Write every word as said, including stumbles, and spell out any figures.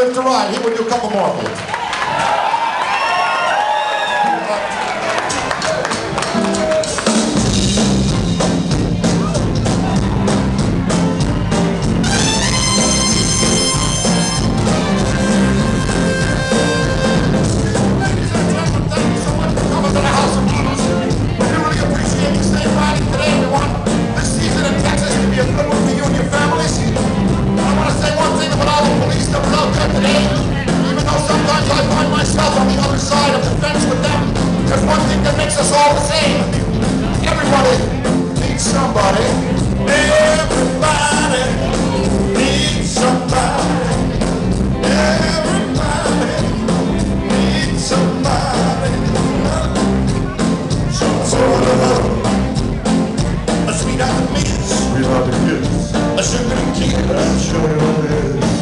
live to ride. Here, we'll do a couple more of these. All the same. Everybody needs somebody. Everybody needs somebody. Everybody needs somebody. Some sort of love. A sweetheart to miss. Sweetheart to kiss. A sugar to kiss. That sure is.